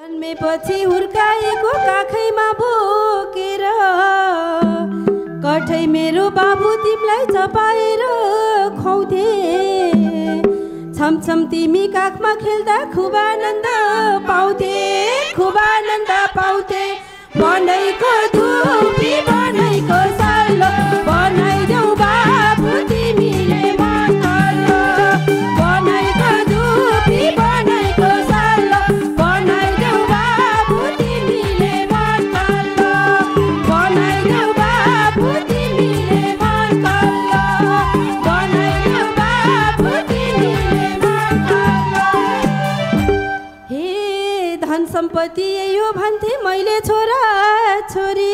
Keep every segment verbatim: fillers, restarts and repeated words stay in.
जन्मेपछि हुर्काएको काखैमा बोकेर कठै मेरो बाबु तिमीलाई चपाएर खुवाउँथे। छमछम तिमी काखमा खेल्दा खुब आनन्द पाउँथे, खुब आनन्द पाउँथे। बनैको धुपी बनैको सल्लो बनाइदेऊ बाबु तिमीले मन कल्लो। बनैको धुपी बनैको सल्लो बनाइदेऊ बाबु तिमीले मन कल्लो। बनाइदेऊ बाबु तिमीले मन कल्लो। बनाइदेऊ बाबु तिमीले मन कल्लो। हे धन सम्पत्ति यो भन्थे मैले छोरा छोरी,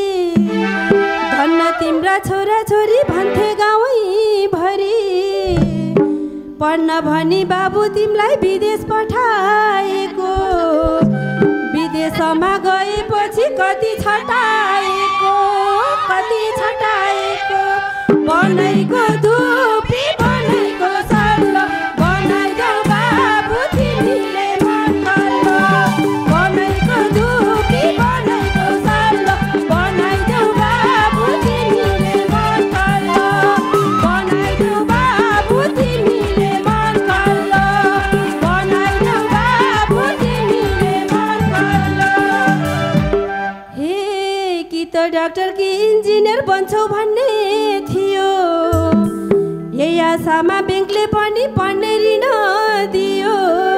धन्न तिम्रा छोरा छोरी भन्थे गाउँ भरी। पढ्न भनी बाबु तिमीलाई विदेश पठाएको, विदेशमा गएपछि कति छटाएको, कति छटाएको। बनैको धुपी बनैको सल्लो बनाइदेऊ बाबु तिमीले मन कल्लो। बनैको धुपी बनैको सल्लो बनाइदेऊ बाबु तिमीले मन कल्लो। बनाइदेऊ बाबु तिमीले मन कल्लो। बनाइदेऊ बाबु तिमीले मन कल्लो। हे कि त डाक्टर कि इन्जिनियर बन्छौ भन्ने थियो, यही आशामा ब्याङ्कले पनि पढ्ने ऋण दियो।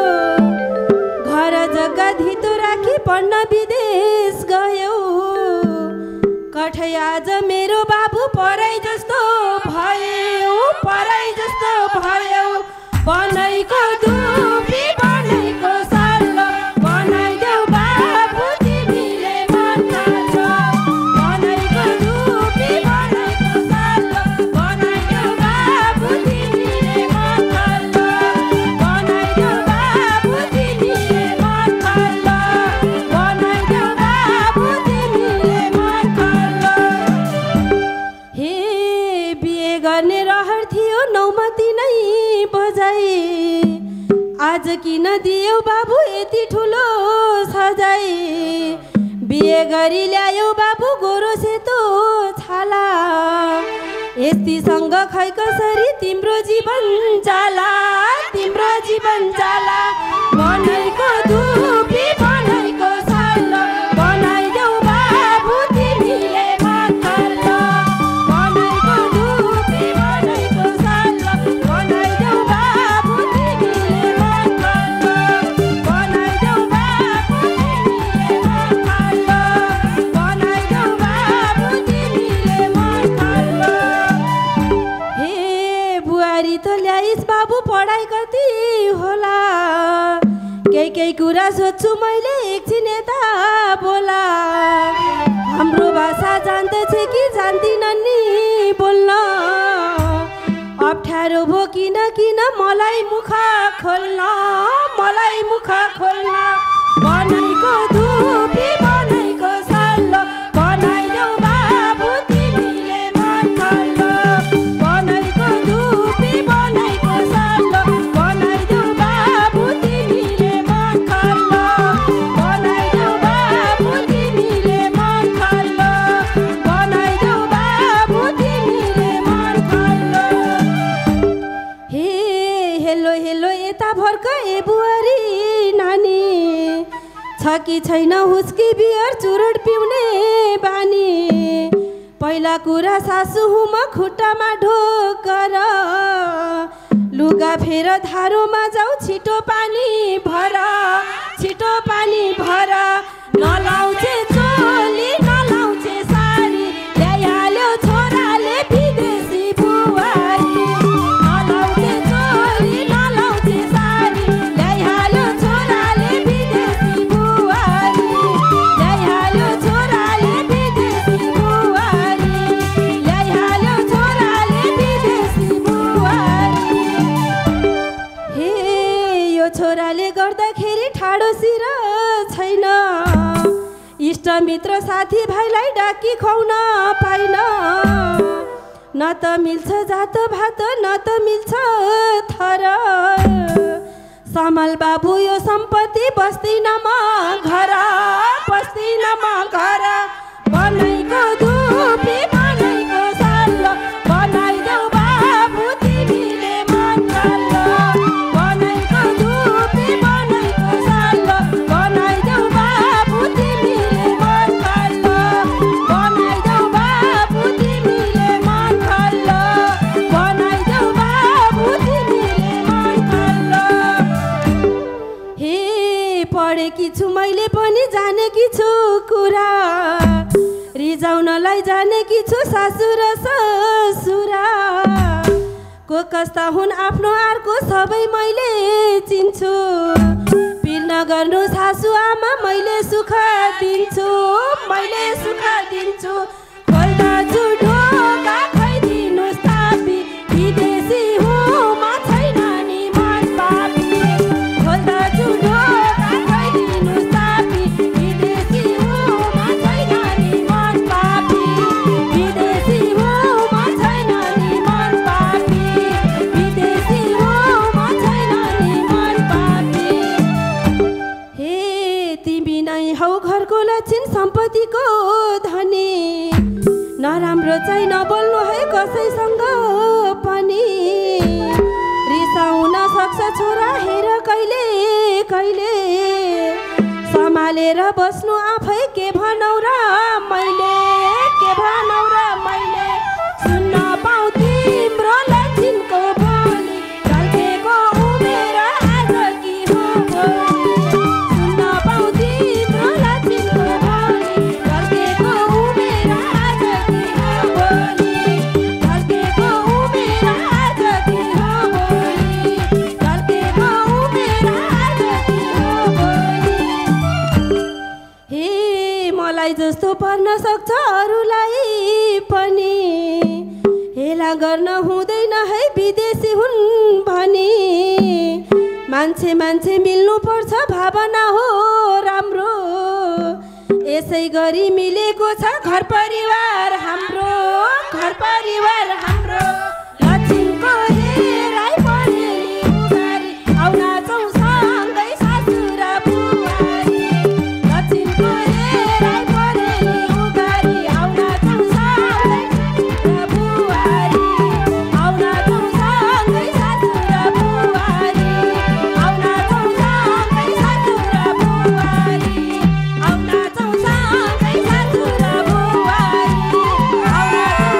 घर जग्गा धितो राखी पढ्न विदेश गयो। कठै आज मेरो बाबु पराई जस्तो भयो, पराई जस्तो भयो। बनैको धुपी बनैको सल्लो बनाइदेऊ बाबु तिमीले मन कल्लो। बनैको धुपी बनैको सल्लो बनाइदेऊ बाबु तिमीले मन कल्लो। बनाइदेऊ बाबु तिमीले मन कल्लो। बनाइदेऊ बाबु तिमीले मन कल्लो। हे बिहे गर्ने रहर थियो नौमती नै बजाई, आज किन दियौ बाबु यति ठुलो सजाई। बिहे गरी ल्यायो बाबु गोरो सेतो छाला, यस्तीसँग खै कसरी तिम्रो जीवन जाला, तिम्रो जीवन जाला। बनैको धुपी बनैको सल्लो बनाइदेऊ बाबु तिमीले मन कल्लो। बनैको धुपी बनैको सल्लो बनाइदेऊ बाबु तिमीले मन कल्लो। बनाइदेऊ बाबु तिमीले मन कल्लो। बनाइदेऊ बाबु तिमीले मन कल्लो। हे बुहारी त ल्याइस बाबु पढाइ कति होला, केही केही कुरा सोध्छु मैले एकछिन यता बोला। हाम्रो भाषा जान्दछ कि जान्दिनन् नि बोल्न, अप्ठ्यारो भो किन किन मलाई मुख खोल्न, मलाई मुख खोल्न। बनैको धुपी बनैको सल्लो बनाइदेऊ बाबु तिमीले मन कल्लो। बनैको धुपी बनैको सल्लो बनाइदेऊ बाबु तिमीले मन कल्लो। बनाइदेऊ बाबु तिमीले मन कल्लो। बनाइदेऊ बाबु तिमीले मन कल्लो। हे हेलो हेलो यता फर्क ए बुहारी नानी, छ कि छैन हुस्की बियर चुरोट पिउने बानी। पहिला कुरा सासु हुम खुट्टामा ढोकर, लुगा फेर धारोमा जाऊ छिटो पानी भर, छिटो पानी भर। नलाउँछे चोली नलाउँछे साडी, ल्याइहाल्यो छोराले विदेशी बुहारी। नलाउँछे चोली नलाउँछे साडी, ल्याइहाल्यो छोराले विदेशी बुहारी। ल्याइहाल्यो छोराले विदेशी बुहारी। ल्याइहाल्यो छोराले विदेशी बुहारी। हे यो छोराले गर्दाखेरि ठाडो सिर छैन, इष्टमित्र साथीभाइलाई डाकी खुवाउन पाइन। न त मिल्छ जात भात न त मिल्छ थर, समल बाबु यो सम्पत्ति बस्दिन म घर बस्दिन म घर बनाइको धुपी बनाइको साल्लो बनाइदेऊ बाबु तिमीले मन चल्लो बनाइको धुपी बनाइको साल्लो बनाइदेऊ बाबु तिमीले मन चल्लो बनाइदेऊ बाबु तिमीले मन चल्लो बनाइदेऊ बाबु तिमीले मन चल्लो। हे पढेकी छु मैले पनि जानेकी छु कुरा रिजाउनलाई जानेकी छु सासु र ससुरा को कस्ता हुन् आफ्नो अर्को सबै मैले चिन्छु पिर नगर्नु सासु आमा मैले सुख दिन्छु मैले सुख दिन्छु खोल्दा जुठो खाइदिनुहोस् तापी विदेशी हुँ म छैन नि मन पापी खोल्दा जुठो खाइदिनुहोस् तापी विदेशी हुँ म छैन नि मन पापी विदेशी हुँ म छैन नि मन पापी विदेशी हुँ म छैन नि मन पापी। हे तिमी नै हौ घरको लक्षण सम्पत्तिको धनी नराम्रो चाहिँ नबोल्नु है कसैसँग पनि रिसाउन सक्छ छोरा हेर कहिले कहिले सम्हालेर बस्नु आफै के भनौ र मैले के भनौ र मैले सुन्न पाउ तिम्रो लक्षणको बोली ढल्केको उमेर आज कि हो भोलि सुन्न पाउ तिम्रो लक्षणको बोली ढल्केको उमेर आज कि हो भोलि ढल्केको उमेर आज कि हो भोलि ढल्केको उमेर आज कि हो भोलि। हे मलाई जस्तो पर्न सक्छ अरूलाई पनि हेला गर्न हुँदैन है विदेशी हुन् भनी मान्छे मान्छे मिल्नु पर्छ भावना हो राम्रो यसै गरी मिलेको छ घर परिवार हाम्रो घर परिवार हाम्रो लक्षिमको हेराइ परेली उगारी आउन जाउँ सँगै सासु र बुहारी लक्षिमको हेराइ परेली उगारी आउन जाउँ सँगै सासु र बुहारी आउन जाउँ सँगै सासु र बुहारी आउन जाउँ सँगै सासु र बुहारी आउन जाउँ सँगै सासु र बुहारी आउन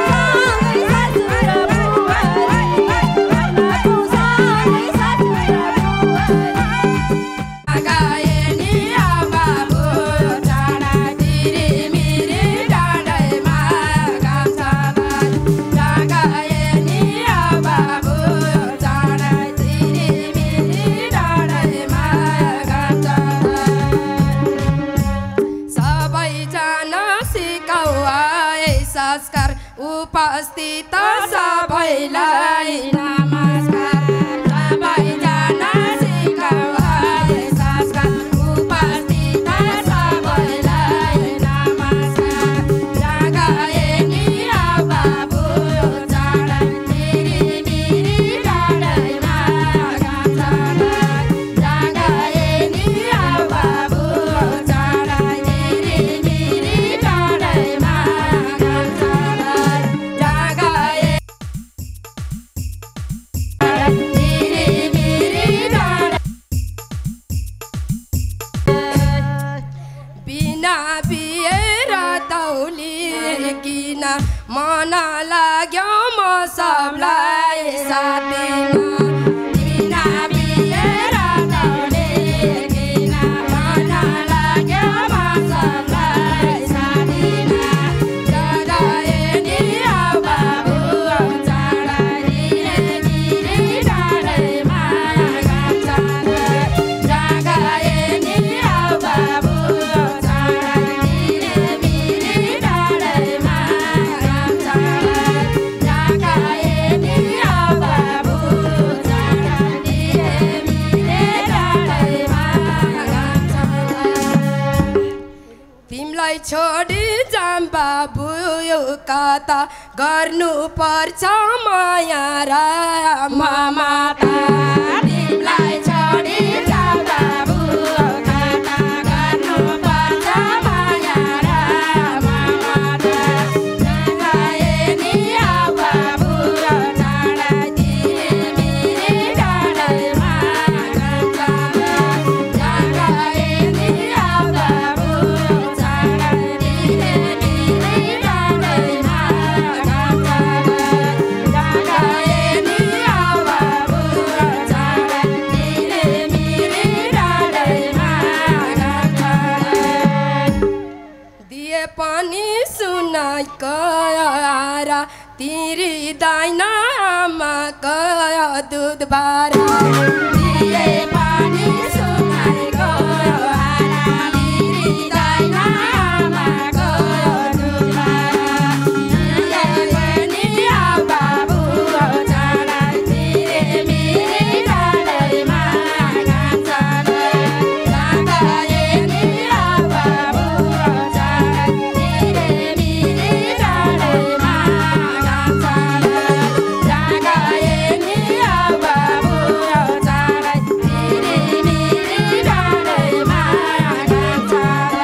उपस्थित सबैलाई नमस्कार सबैजना सिकाऊ है संस्कार उपस्थित सबैलाई नमस्कार जगाए नि बाबु चढा मिरी मिरी डाँडैमा गाछमा जगाए नि बाबु चढा मिरी मिरी डाँडैमा मन लाग्यो म सबलाई साथ दिन बिना बिएर दौडे किन मन लाग्यो म सबलाई साथ दिन जगाए नि बाबु चढा गिरे गिरे डाँडैमा गाछमा जगाए नि बाबु चढा गिरे गिरे डाँडैमा तिमीलाई छोडी जाम बाबु यो कता गर्नु पर्छ माया र ममता तिमीलाई छोडी पानी सुनाइको आरा तिरिँदैन आमाको दुध बारा दिए पानी सुनाइको आरा तिरिँदैन आमाको दुध बारा दिए नि बाबु चाँडा तिरे मिरे डाँडैमा घाम छाड लगाए नि बाबु चाँडा तिरे मिरे डाँडैमा घाम छाड लगाए नि बाबु चाँडा तिरे मिरे डाँडैमा घाम छाड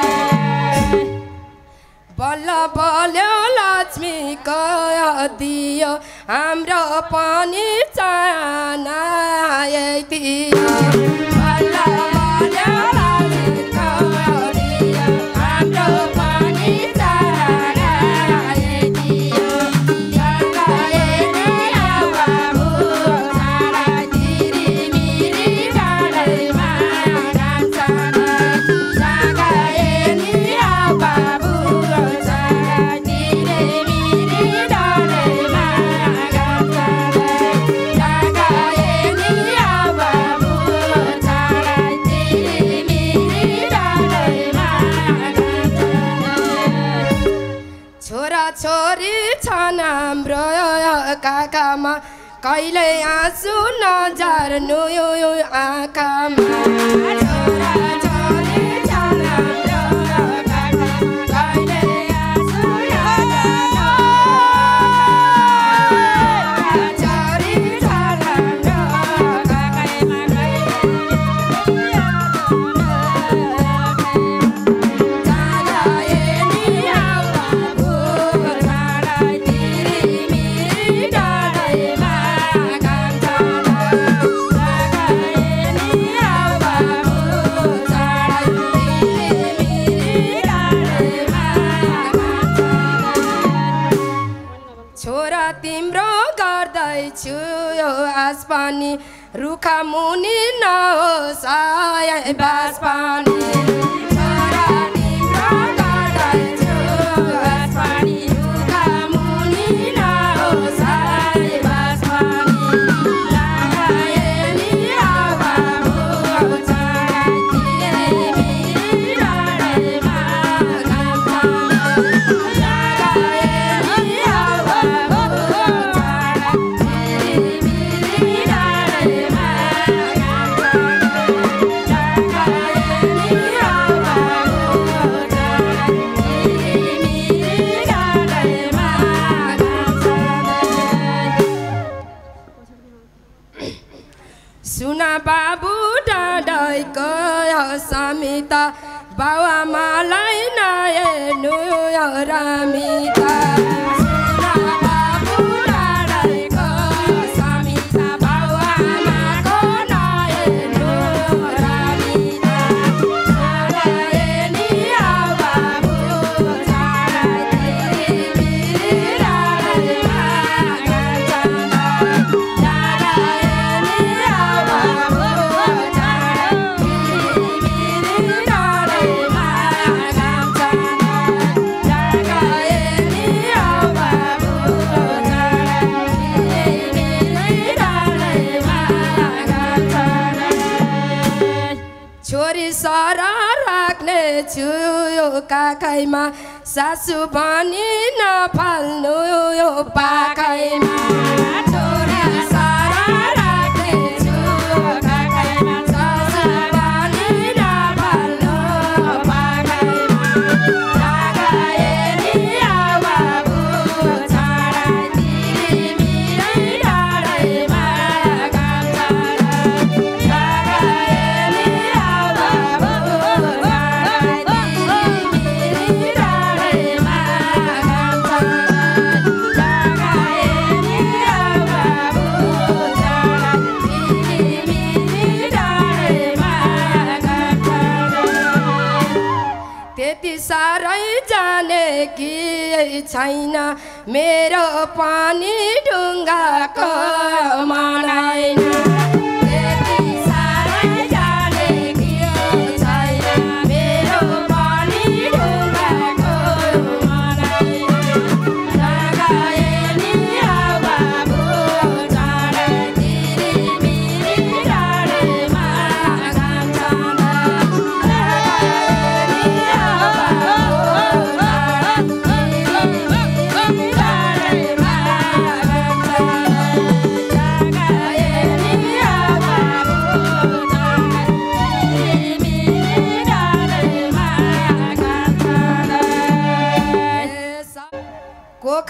बल्ल बल्यो लक्ष्मीको दियो हाम्रो पनि चाहना यतियो बल्ल बल्यो लक्ष्मीको दियो हाम्रो पनि चाहना यतियो लगाए नि बाबु चाँडा तिरी मिरी डाँडैमा घाम छाड लगाए नि बाबु चाँडा तिरे मिरी डाँडैमा घाम छाड लगाए नि बाबु चाँडा तिरे मिरी डाँडैमा घाम छाड छोरा छोरी छन् हाम्रो काकामा कहिले आँसु नझर्नु यो आँखामा छोरा छोरी छन् हाम्रो काकामा कहिले आँसु नझर्नु छोरी छन् हाम्रो काकामा लगाए नि बाबु चाँडा तिरी मिरी डाँडैमा घाम छाड लगाए नि बाबु चाँडा तिरी मिरी डाँडैमा घाम छाड छोरा तिम्रो गर्दैछु यो आस पानी रुखा मुनि नहोस् आए बास पानी छोरा तिम्रो गर्दैछु आस पानी रुखा मुनि नहोस् आए बास पानी लगाए नि बाबु चाँडा तिरे मिरी डाँडैमा घाम छाड लगाए नि बाबु चाँडा तिरे मिरी डाँडैमा घाम छाड लगाए नि बाबु चाँडा तिरे मिरी डाँडैमा घाम छाड सुना बाबु डाँडैको समिता बाबुआमालाई नहेर्नु रामिता सुना बाबु डाँडैको समिता बाबुआमाको नहेर्नु रामिता लगाए नि बाबु चाँडा तिरे मिरी डाँडैमा घाम छाड लगाए नि बाबु चाँडा तिरे मिरी डाँडैमा घाम छाड लगाए नि बाबु चाँडा तिरे मिरी डाँडैमा घाम छाड छोरी सरा राख्ने छु यो काखैमा सासु पनि नफाल्नु यो पाखैमा छोरी सरा राख्ने छु काखैमा सासु पनि नफाल्नु पाखैमा लगाए नि बाबु चाँडा तिरे मिरी डाँडैमा घाम छाड लगाए नि बाबु चाँडा तिरे मिरी डाँडैमा घाम छाड लगाए नि बाबु चाँडा तिरे मिरी डाँडैमा घाम छाड त्यति साह्रै जाने कि छैन मेरो पनि ढुङ्गाको मनाइन त्यति साह्रै जाने कि छैन मेरो पनि ढुङ्गाको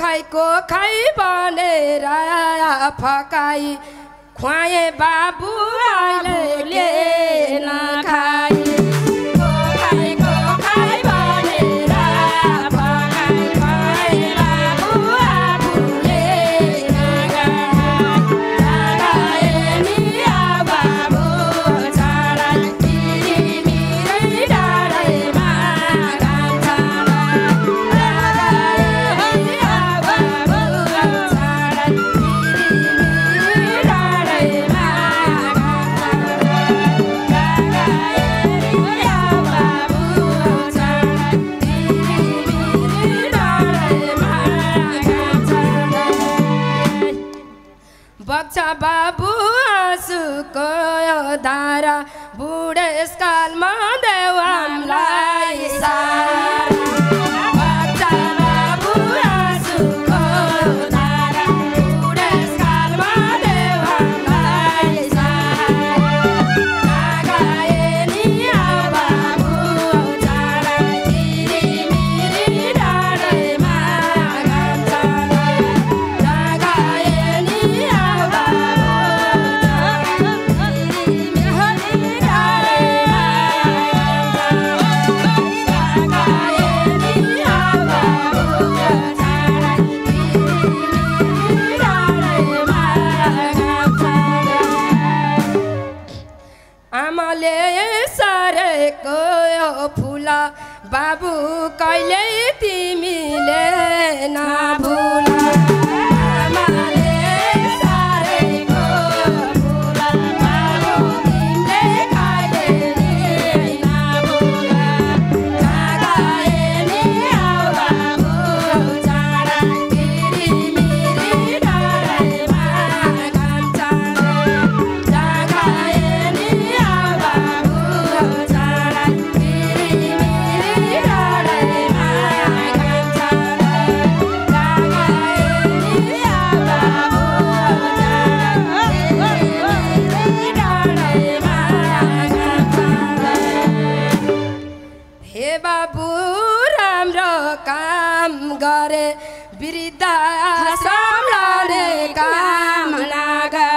गाईको खाइ बनेर फकाई खुवाए बाबु अहिले नखाई बच्चा बाबु आँसुको धारा बुढेसकालमा देऊ हामीलाई सारा बच्चा बाबु आँसुको धारा बुढेसकालमा देऊ हामीलाई सारा नगाए नि बाबु चाँडा तिरिमिरी डाँडैमा आमाले सारेको फुला बाबु कहिले तिमीले नभुला आमाले सारेको फुला बाबु तिमीले कहिले नभुला नगाए नि बाबु चाँडा तिरिमिरी डाँडैमा घाम चाँडा नगाए नि हे बाबु राम्रो काम गरे वृद्ध आश्रम लाने काम नगरे